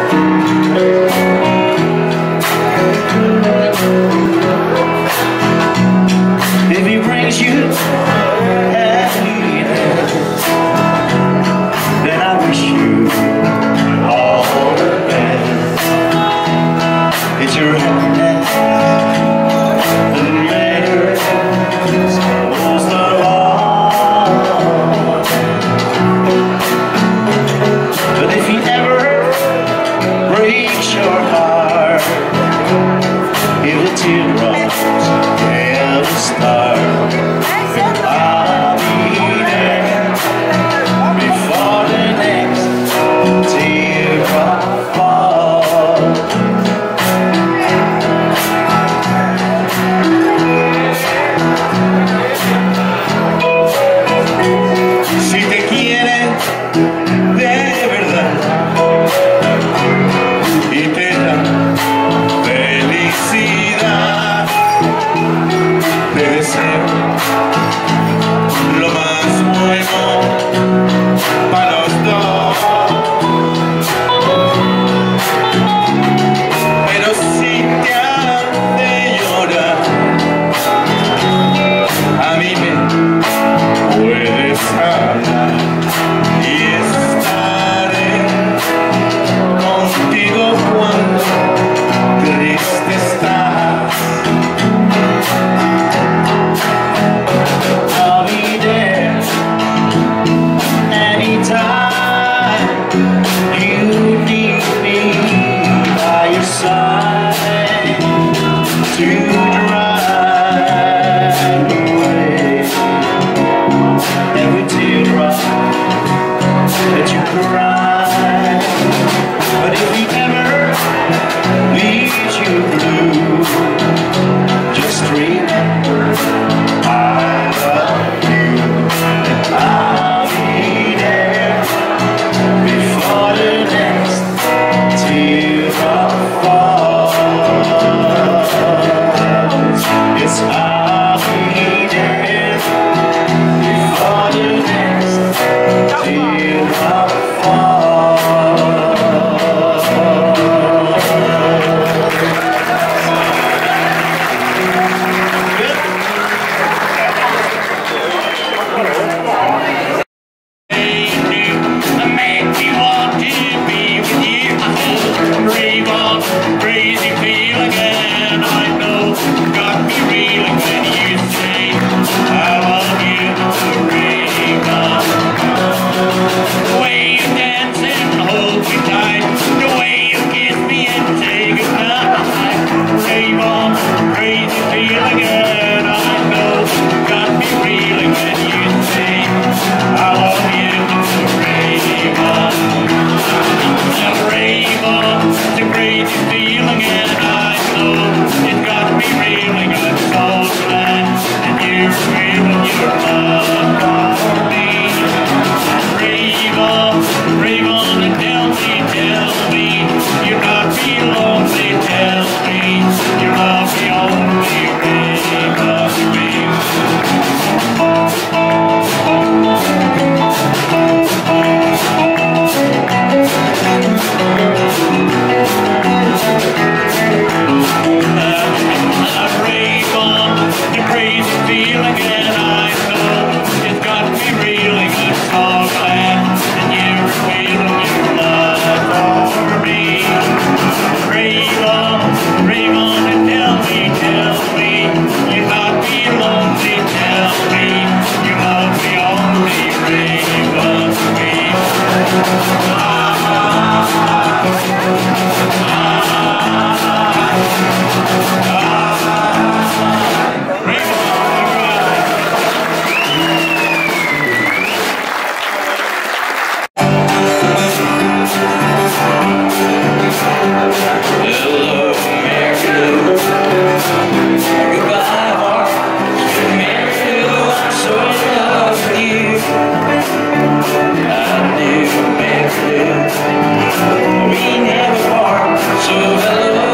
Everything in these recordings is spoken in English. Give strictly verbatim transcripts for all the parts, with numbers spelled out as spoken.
If he brings you happiness, then I wish you all the best. It's your happiness that matters most of all. But if he ever breaks your heart, if the teardrops ever start, I'll be there before the next teardrop falls. Si te quiere de verdad y te da felicidad, te deseo lo más bueno para los dos. Pero si te hace llorar, a mí me puedes hablar y estaré contigo cuando triste estás. I'll be there anytime you need me by your side to drive away every teardrop that you cry. But if he ever leaves you blue, just remember I love you, and I'll be there before the next teardrop falls. Yes, I'll be there before the next teardrop We never part, so hello.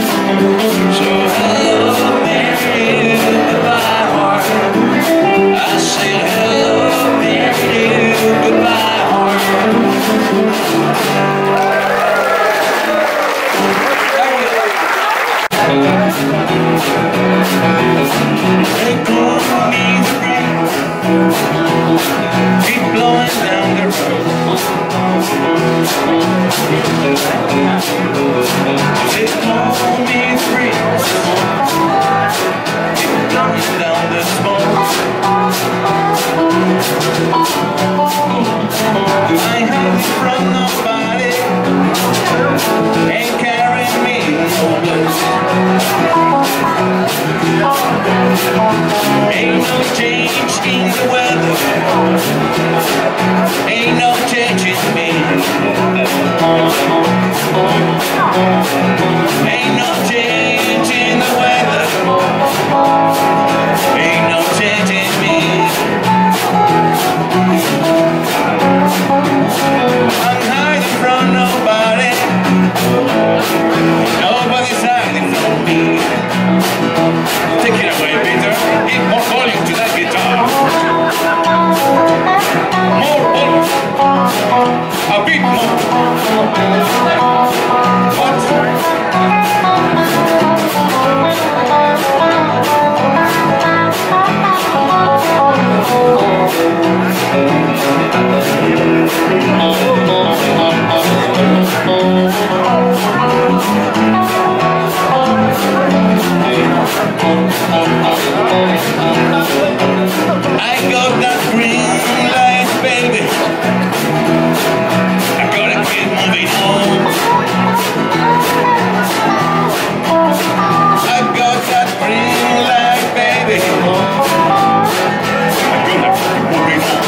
So hello, Mary, goodbye, heart. I said hello, Mary, goodbye, heart. They call me the breeze, keep blowing down the road. They call me the breeze, keep blowing down the smoke. I haven't from nobody, ain't carrying me no blues. Ain't no change in the weather, ain't no change in me. Ain't no change in the weather, ain't no change in me. I'm hiding from nobody, nobody's hiding from me. Take it away, Peter. Give more volume to that guitar. More volume. A bit more. What? I got that green light, baby. I gotta keep moving on. I got that green light, baby. I gotta keep moving on.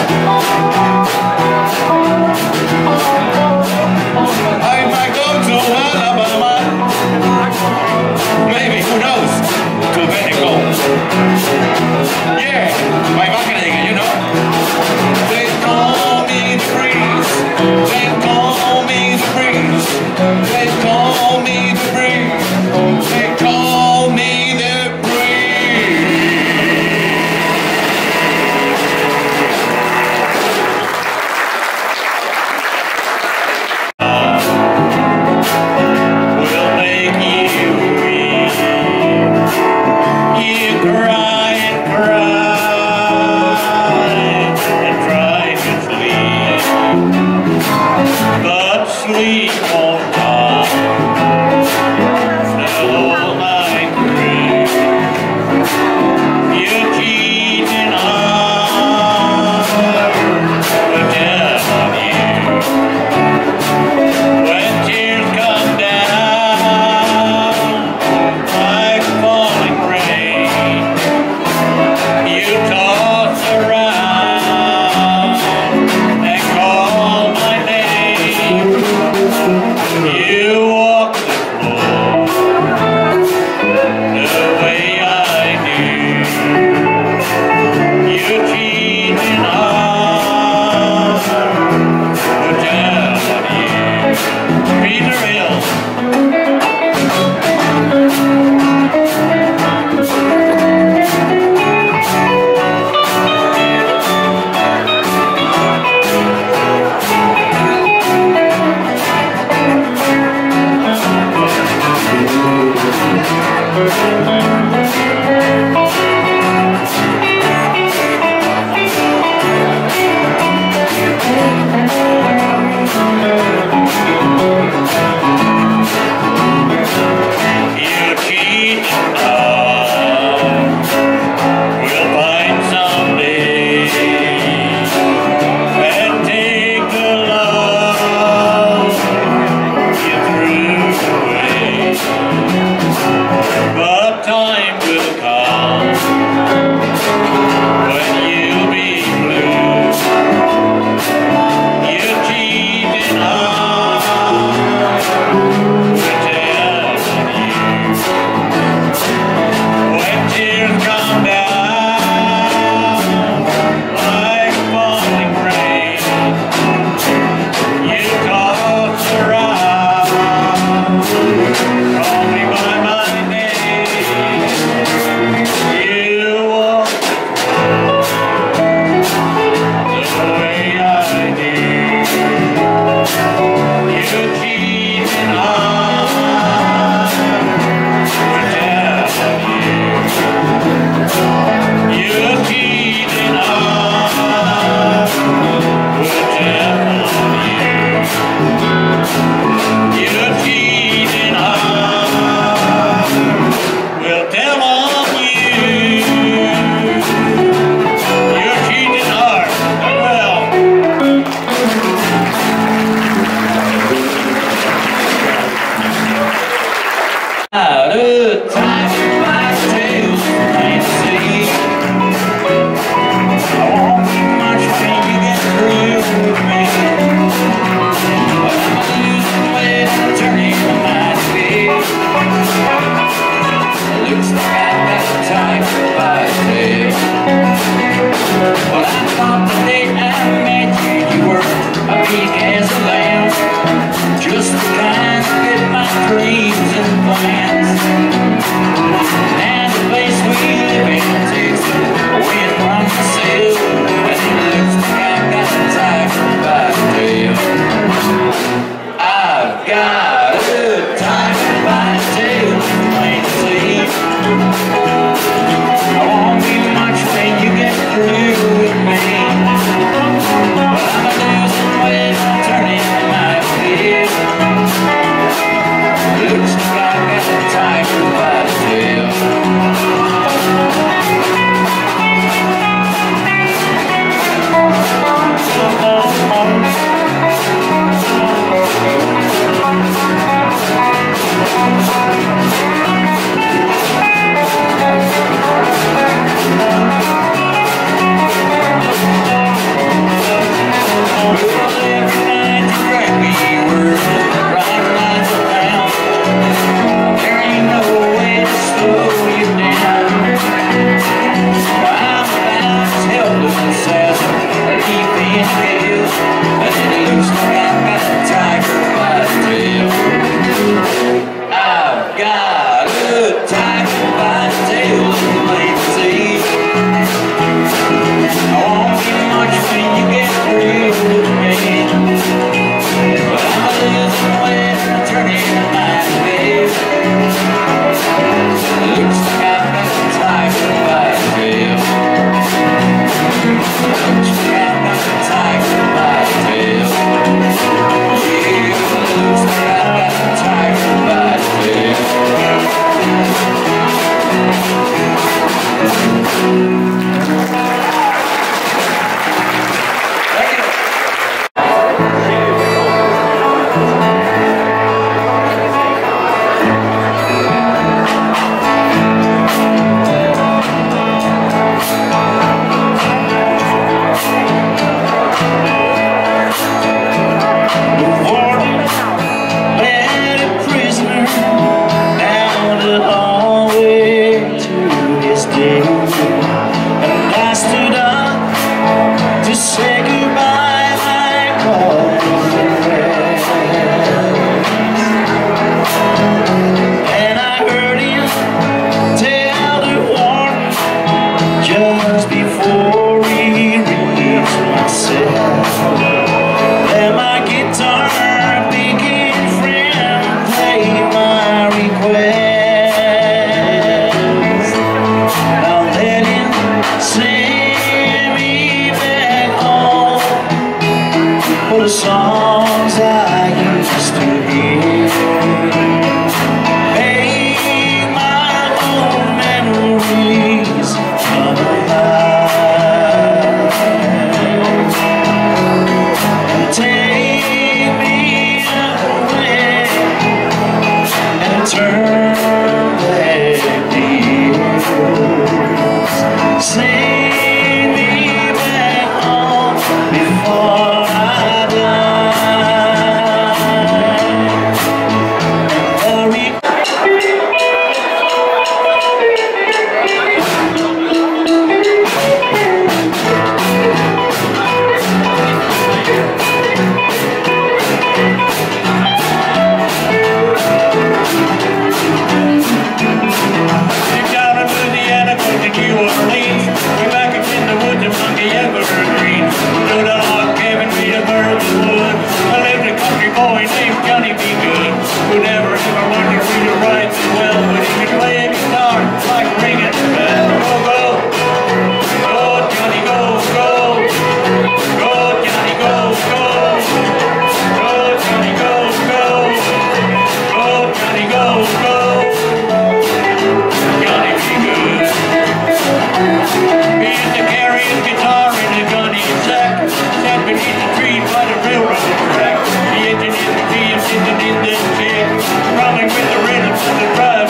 I might go to Alabama, maybe, who knows, to Mexico. Yeah, my marketing, you know. They call me the breeze. They call me the breeze. They call me the breeze. They call me the sleep on time, all night through. You're cheating on the devil on you. When tears come down like falling rain, you toss around and call my name. You walk the floor the way I do. You're cheating on the devil on you. Peter Hill. Time will come. Out of time, my tails can't see. I won't be much when you get through with me. But I'm losing weight and turning my speed. Looks like I've got time to buy a tail. Well, I thought the day I met you, you were a meek as a lamb, just the kind to fit my dreams and plans. And the place we live in takes away from myself, and it looks like I've got time to buy a tail. I've got a time to buy a tail, plain to see. I won't be much when you get through with me. But I'm losing weight, turning my feet. Looks like I've got time to buy a tail. Songs I used to hear make my own memories come alive and take me away and turn back the years. Sing me back home before I Rolling with the rhythm of the drive.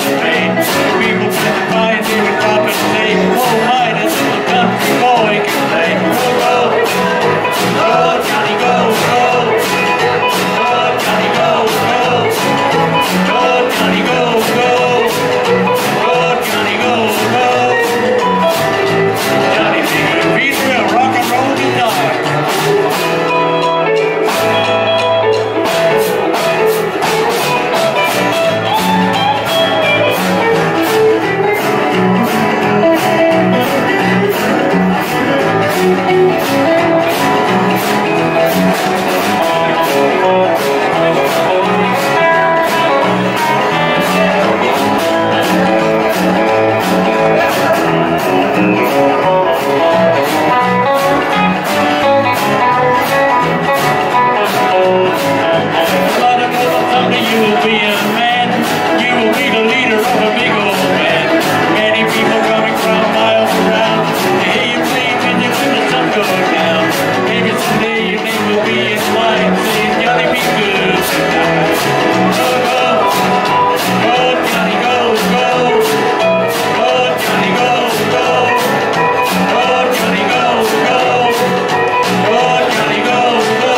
of a big old band. Many people coming from miles around to hear you play when you let the sun go down. Maybe someday your name will be in line saying, Johnny, be good tonight. Go, go, go, Johnny, go, go. Go, Johnny, go, go. Go, Johnny, go, go. Go, Johnny, go, go.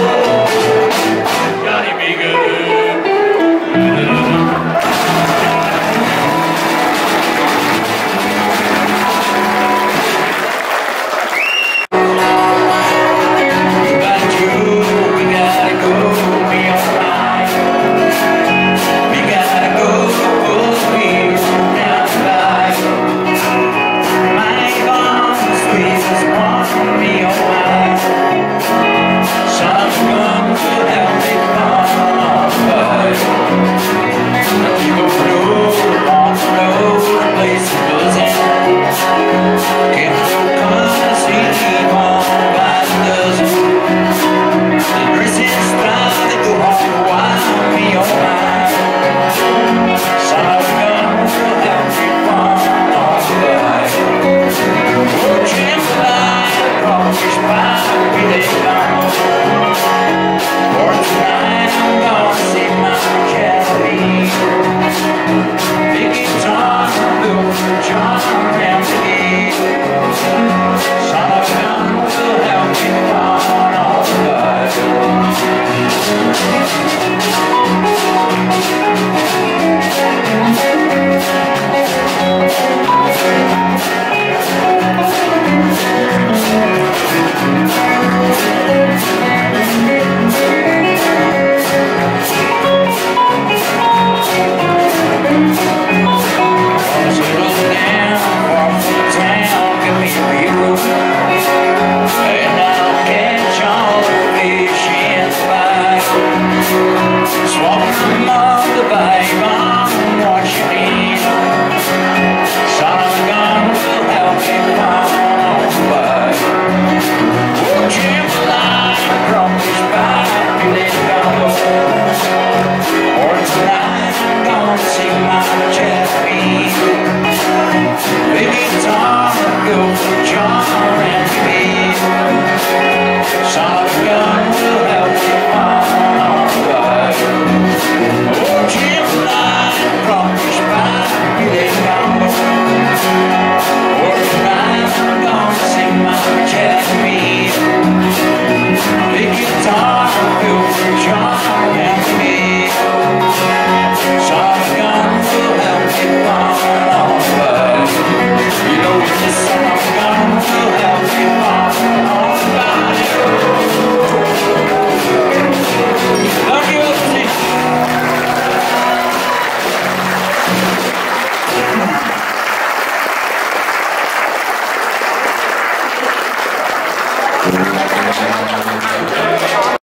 Johnny, be good. John.